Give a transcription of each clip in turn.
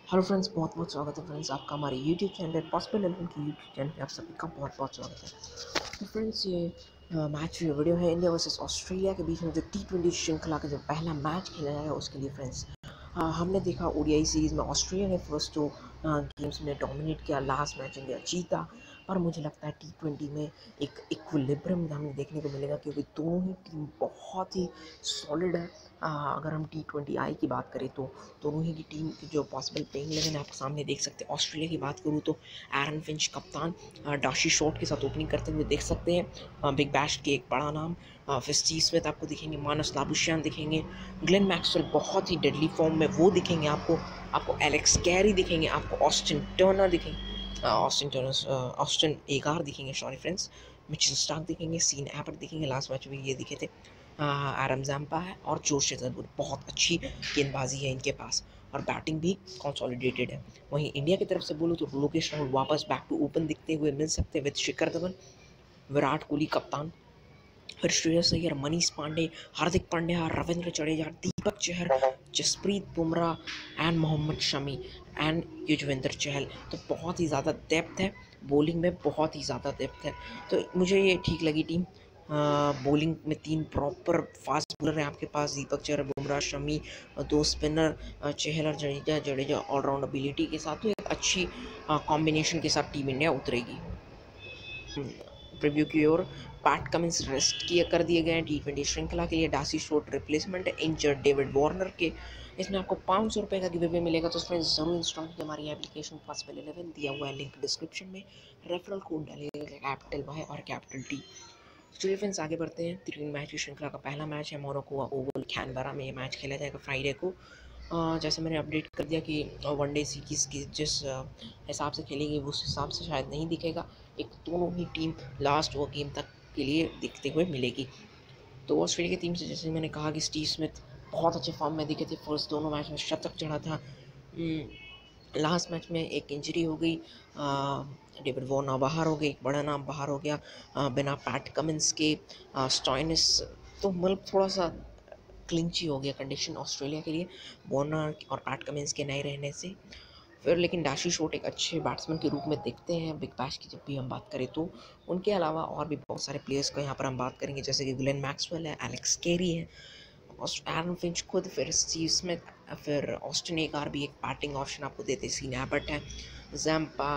Hello friends, बहुत बहुत स्वागत है फ्रेंड्स आपका हमारे यूट्यूब चैनल पॉसिबल 11 की यूट्यूब चैनल पे आप सभी का बहुत बहुत स्वागत है। तो फ्रेंड्स ये मैच वीडियो है इंडिया वर्सेस ऑस्ट्रेलिया के बीच में जो T20 श्रृंखला का जो पहला मैच खेला जाएगा उसके लिए फ्रेंड्स। हमने देखा ओडीआई सीरीज़ में ऑस्ट्रेलिया ने फर्स्ट 2 गेम्स में डोमिनेट किया, लास्ट मैच इंडिया जीता। पर मुझे लगता है T20 में एक इक्विलिब्रियम हमें देखने को मिलेगा क्योंकि दोनों ही टीम बहुत ही सॉलिड है। अगर हम T20I की बात करें तो दोनों ही की टीम की जो पॉसिबल प्लेइंग 11 आपके सामने देख सकते हैं। ऑस्ट्रेलिया की बात करूँ तो एरन फिंच कप्तान, डाशी शॉट के साथ ओपनिंग करते हुए देख सकते हैं। बिग बैश के एक बड़ा नाम स्टीव स्मिथ आपको दिखेंगे, मानस लाबुशियान दिखेंगे, ग्लेन मैक्सवेल बहुत ही डेडली फॉर्म में वो दिखेंगे आपको एलेक्स कैरी दिखेंगे, आपको ऑस्टिन टर्नर दिखेंगे, ऑस्टिन एगार दिखेंगे, सॉरी फ्रेंड्स, मिचेल स्टार्क दिखेंगे, सीन एबट दिखेंगे, लास्ट मैच में ये दिखे थे। एडम जैम्पा है और जोश हेजलवुड, बहुत अच्छी गेंदबाजी है इनके पास और बैटिंग भी कंसोलिडेटेड है। वहीं इंडिया की तरफ से बोलूँ तो लोकेश राहुल वापस बैक टू ओपन दिखते हुए मिल सकते हैं विद शिखर धवन, विराट कोहली कप्तान, फिर श्रेयस अय्यर, मनीष पांडे, हार्दिक पांड्या, रविंद्र जडेजा, दीपक चहर, जसप्रीत बुमराह एंड मोहम्मद शमी एंड युजवेंद्र चहल। तो बहुत ही ज़्यादा डेप्थ है बॉलिंग में, बहुत ही ज़्यादा डेप्थ है। तो मुझे ये ठीक लगी टीम। बॉलिंग में 3 प्रॉपर फास्ट बॉलर हैं आपके पास, दीपक चहर, बुमराह, शमी, 2 स्पिनर, चहल और जडेजा ऑलराउंड एबिलिटी के साथ। तो एक अच्छी कॉम्बिनेशन के साथ टीम इंडिया उतरेगी। प्रीव्यू की ओर, पैट कमिंस रेस्ट किए कर दिए गए हैं T20 श्रृंखला के लिए। डासी शॉट रिप्लेसमेंट है इंजर्ड डेविड वार्नर के। इसमें आपको 500 रुपये का गिव मिलेगा, तो फ्रेंड्स जरूर इंस्टॉल कीजिए हमारी एप्लीकेशन पॉसिबल 11, दिया हुआ है लिंक डिस्क्रिप्शन में। रेफरल कोड डालिएगा कैपिटल वाई और कैपिटल टी। चलिए फ्रेंड्स आगे बढ़ते हैं। 3 मैच की श्रृंखला का पहला मैच है मोरक्को ओवल कैनबरा में। ये मैच खेला जाएगा फ्राइडे को। जैसे मैंने अपडेट कर दिया कि वनडे सीरीज़ की जिस हिसाब से खेलेगी उस हिसाब से शायद नहीं दिखेगा। एक दोनों ही टीम लास्ट वो गेम तक के लिए दिखते हुए मिलेगी। तो ऑस्ट्रेलिया की टीम से जैसे मैंने कहा कि स्टीव स्मिथ बहुत अच्छे फॉर्म में दिखे थे, फर्स्ट दोनों मैच में शतक चढ़ा था। लास्ट मैच में एक इंजरी हो गई, डेविड वॉर्नर बाहर हो गए, एक बड़ा नाम बाहर हो गया बिना पैट कमिंस के, स्टॉइनिस। तो मतलब थोड़ा सा क्लिंची हो गया कंडीशन ऑस्ट्रेलिया के लिए वार्नर और पैट कमिंस के नए रहने से। फिर लेकिन डाशी शॉट एक अच्छे बैट्समैन के रूप में दिखते हैं बिग बैश की जब भी हम बात करें तो। उनके अलावा और भी बहुत सारे प्लेयर्स को यहाँ पर हम बात करेंगे, जैसे कि ग्लेन मैक्सवेल है, एलेक्स कैरी है, एरन फिंच खुद, फिर स्टीव स्मिथ, फिर ऑस्टिन एगार भी एक बैटिंग ऑप्शन आपको देते, सीन एबट है, जैम्पा,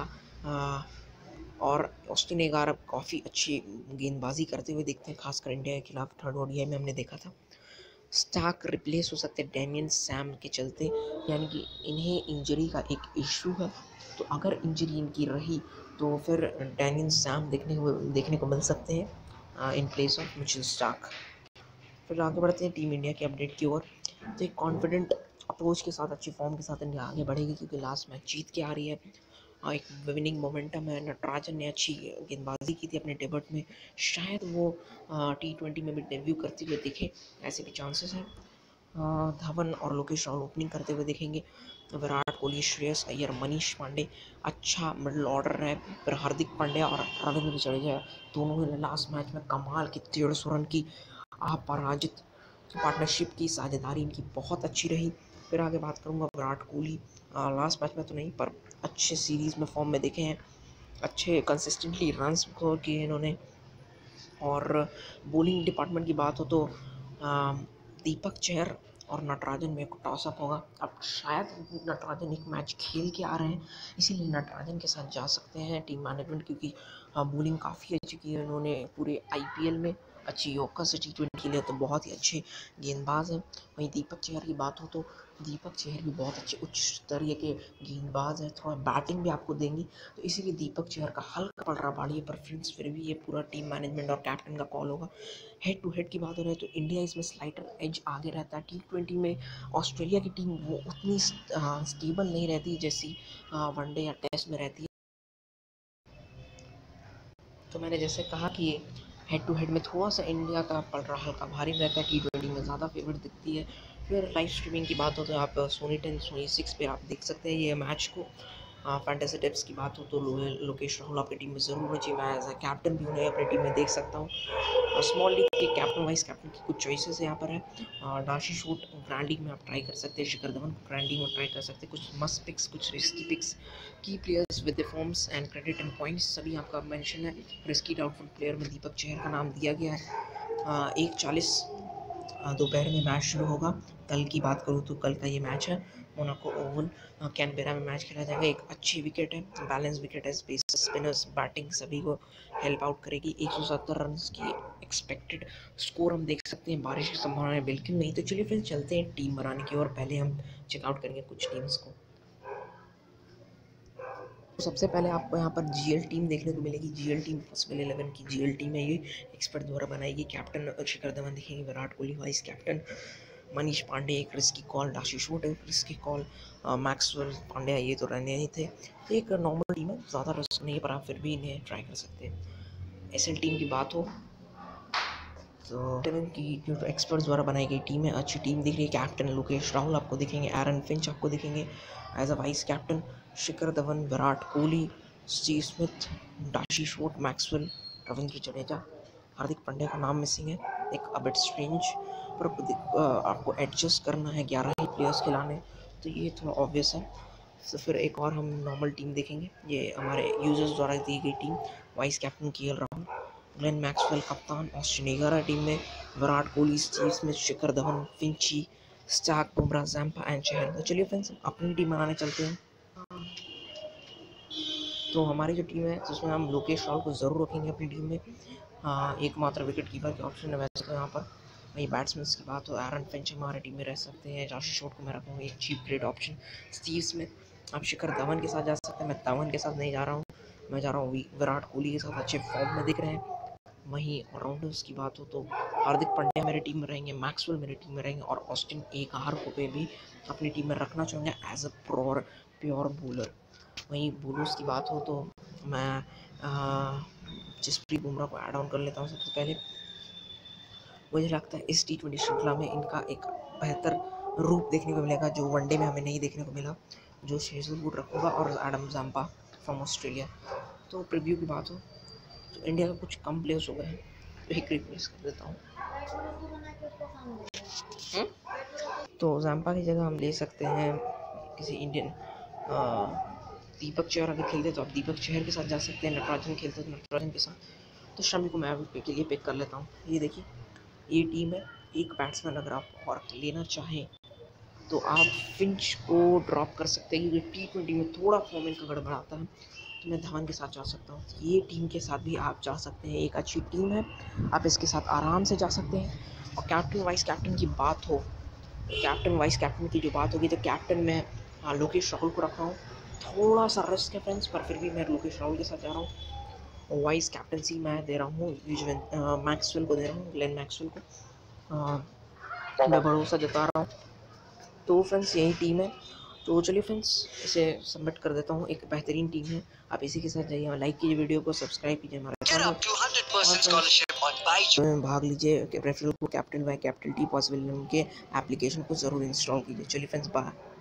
और ऑस्टिन एगार अब काफ़ी अच्छी गेंदबाजी करते हुए दिखते हैं, खासकर इंडिया के खिलाफ थर्ड ओडीआई में हमने देखा था। स्टार्क रिप्लेस हो सकते हैं डेमियन सैम के चलते, यानी कि इन्हें इंजरी का एक इशू है। तो अगर इंजरी इनकी रही तो फिर डेमियन सैम देखने को मिल सकते हैं in place of Mitchell Starc. फिर आगे बढ़ते हैं टीम इंडिया के अपडेट की ओर। तो एक कॉन्फिडेंट अप्रोच के साथ, अच्छी फॉर्म के साथ इंडिया आगे बढ़ेगी क्योंकि लास्ट मैच जीत के आ रही है। एक विनिंग मोमेंटम है। नटराजन ने अच्छी गेंदबाजी की थी अपने डेब्यूट में, शायद वो T20 में भी डेब्यू करते हुए दिखे, ऐसे भी चांसेस हैं। धवन और लोकेश राहुल ओपनिंग करते हुए दिखेंगे। विराट कोहली, श्रेयस अय्यर, मनीष पांडे, अच्छा मिडल ऑर्डर है। फिर हार्दिक पांड्या और रविंद्र जडेजा दोनों ने लास्ट मैच में कमाल की 150 रन की अपराजित पार्टनरशिप की, साझेदारी इनकी बहुत अच्छी रही। फिर आगे बात करूंगा विराट कोहली, लास्ट मैच में तो नहीं पर अच्छे सीरीज़ में फॉर्म में दिखे हैं, अच्छे कंसिस्टेंटली रन्स किए इन्होंने। और बॉलिंग डिपार्टमेंट की बात हो तो दीपक चहर और नटराजन में टॉस अप होगा। अब शायद नटराजन एक मैच खेल के आ रहे हैं, इसीलिए नटराजन के साथ जा सकते हैं टीम मैनेजमेंट, क्योंकि बॉलिंग काफ़ी अच्छी की है उन्होंने पूरे आईपीएल में। अच्छी यॉर्कर से T20 के लिए तो बहुत ही अच्छे गेंदबाज हैं। वहीं दीपक चहर की बात हो तो दीपक चहर भी बहुत अच्छे उच्च स्तरीय के गेंदबाज हैं, थोड़ा बैटिंग भी आपको देंगी, तो इसीलिए दीपक चहर का हल्का पड़ रहा बाड़ी पर फ्रेंड्स फिर भी ये पूरा टीम मैनेजमेंट और कैप्टन का कॉल होगा। हेड टू हेड की बात हो रही है तो इंडिया इसमें स्लाइटर एज आगे रहता है। T20 में ऑस्ट्रेलिया की टीम वो उतनी स्टेबल नहीं रहती जैसी वनडे या टेस्ट में रहती है। तो मैंने जैसे कहा कि हेड टू हेड में थोड़ा सा इंडिया का पलड़ा हल्का भारी रहता है, T20 में ज़्यादा फेवरेट दिखती है। फिर लाइव स्ट्रीमिंग की बात हो तो आप सोनी 10, सोनी 6 पे आप देख सकते हैं ये मैच को। फैंटेसी टिप्स की बात हो तो लोकेश राहुल आपकी टीम में ज़रूर होना चाहिए। मैं एज अ कैप्टन भी उन्हें अपनी टीम में देख सकता हूँ। स्मॉल लीग के कैप्टन वाइस कैप्टन की कुछ चॉइसेस यहाँ पर है। डाशी शूट ग्रैंड लीग में आप ट्राई कर सकते हैं, शिखर धवन को ग्रैंड लीग में ट्राई कर सकते हैं। कुछ मस्ट पिक्स, कुछ risky picks, key players with the forms and credit and points सभी आपका मेंशन है। रिस्की डाउटफुल प्लेयर में दीपक चहर का नाम दिया गया है। 1:40 दोपहर में मैच शुरू होगा। कल की बात करूँ तो कल का ये मैच है, मोनाको ओवल कैनबेरा में मैच खेला जाएगा। एक अच्छी विकेट है, बैलेंस विकेट है, स्पिनर्स बैटिंग सभी को हेल्प आउट करेगी। 170 रन की एक्सपेक्टेड स्कोर हम देख सकते हैं। बारिश की संभावना है बिल्कुल नहीं। तो चलिए फिर चलते हैं टीम बनाने की ओर। पहले हम चेकआउट करेंगे कुछ टीम्स को। तो सबसे पहले आपको यहाँ पर जीएल टीम देखने को मिलेगी। जीएल टीम पॉसिबल 11 की जीएल टीम है ये, एक्सपर्ट द्वारा बनाई गई। कैप्टन शिखर धवन दिखेंगे, विराट कोहली वाइस कैप्टन, मनीष पांडे एक रिस्की कॉल, डाशी शूट एक रिस्की कॉल, मैक्सवेल पांड्या ये तो रहने ही थे। एक नॉर्मल टीम है, ज़्यादा रिस्क नहीं है, पर आप फिर भी इन्हें ट्राई कर सकते हैं। एसएल टीम की बात हो तो टीम की जो एक्सपर्ट्स द्वारा बनाई गई टीम है, अच्छी टीम दिख रही है। कैप्टन लोकेश राहुल आपको दिखेंगे, एरन फिंच आपको दिखेंगे as a vice captain, Shikhar Dhawan, Virat Kohli, Steve Smith, D'Arcy Short, Maxwell, Ravindra Jadeja, Hardik Pandya का नाम मिसिंग है। एक अबिट स्ट्रेंज पर आपको एडजस्ट करना है 11 ही प्लेयर्स खिलाने, तो ये थोड़ा ऑब्वियस है। तो फिर एक और हम नॉर्मल टीम देखेंगे, ये हमारे यूजर्स द्वारा दी गई team. Vice captain KL Rahul, Glenn Maxwell कप्तान, ऑस्टिन एगारा टीम में, Virat Kohli, Steve Smith, Shikhar Dhawan, Finch, Starc, Bumrah, Zampa and Chahal. तो चलिए फ्रेंड्स अपनी टीम बनाने चलते हैं। तो हमारी जो टीम है उसमें हम लोकेश राहुल को ज़रूर रखेंगे अपनी टीम में। एकमात्र विकेट कीपर के ऑप्शन है वैसे तो यहाँ पर। वही बैट्समैन की बात हो, एरन फिंच हमारी टीम में रह सकते हैं। डाशी शॉट को मैं रखूँगा एक cheap great option. Steve Smith, आप शिखर धवन के साथ जा सकते हैं, मैं धवन के साथ नहीं जा रहा हूँ, मैं जा रहा हूँ विराट कोहली के साथ, अच्छे फॉर्म में दिख रहे हैं। वहीं ऑलराउंडर्स की बात हो तो हार्दिक पांड्या मेरी टीम में रहेंगे, मैक्सवेल मेरी टीम में रहेंगे, और ऑस्टिन एगार को भी अपनी टीम में रखना चाहूँगा एज अ प्योर बॉलर। वहीं बॉलर्स की बात हो तो मैं जसप्रीत बुमराह को ऐड ऑन कर लेता हूँ सबसे पहले। मुझे लगता है इस T20 श्रृंखला में इनका एक बेहतर रूप देखने को मिलेगा जो वनडे में हमें नहीं देखने को मिला। जो हेजलवुड रखूँगा और एडम ज़ैम्पा फ्रॉम ऑस्ट्रेलिया। तो प्रीव्यू की बात हो तो इंडिया का कुछ कम प्लेयर्स हो गए हैं, तो एक रिप्लेस कर देता हूँ। तो ज़ैम्पा की जगह हम ले सकते हैं किसी इंडियन। दीपक चहर अगर खेलते तो आप दीपक चहर के साथ जा सकते हैं। नटराजन खेलते तो नटराजन के साथ। तो शमी को मैं के लिए पिक कर लेता हूँ। ये देखिए ये टीम है। एक बैट्समैन अगर आप और लेना चाहें तो आप फिंच को ड्रॉप कर सकते हैं, क्योंकि T20 में थोड़ा फॉर्म इनका गड़बड़ाता है, तो मैं धवन के साथ जा सकता हूँ। ये टीम के साथ भी आप जा सकते हैं, एक अच्छी टीम है, आप इसके साथ आराम से जा सकते हैं। और कैप्टन वाइस कैप्टन की बात हो, कैप्टन वाइस कैप्टन की जो बात होगी तो कैप्टन में लोकेश राहुल को रख रहा हूँ। थोड़ा सा रिस्क है फ्रेंड्स, पर फिर भी मैं लोकेश राहुल के साथ जा रहा हूँ। वाइस कैप्टनसी मैं दे रहा हूँ मैक्सवेल को दे रहा हूँ, ग्लेन मैक्सवेल को मैं भरोसा जता रहा हूँ। तो फ्रेंड्स यही टीम है। तो चलिए फ्रेंड्स इसे सबमिट कर देता हूँ। एक बेहतरीन टीम है, आप इसी के साथ जाइए, लाइक कीजिए वीडियो को, सब्सक्राइब कीजिए हमारे चैनल में, भाग लीजिए। रेफरल को capital Y capital T possible के एप्लीकेशन को ज़रूर इंस्टॉल कीजिए। चलिए फ्रेंड्स बाय।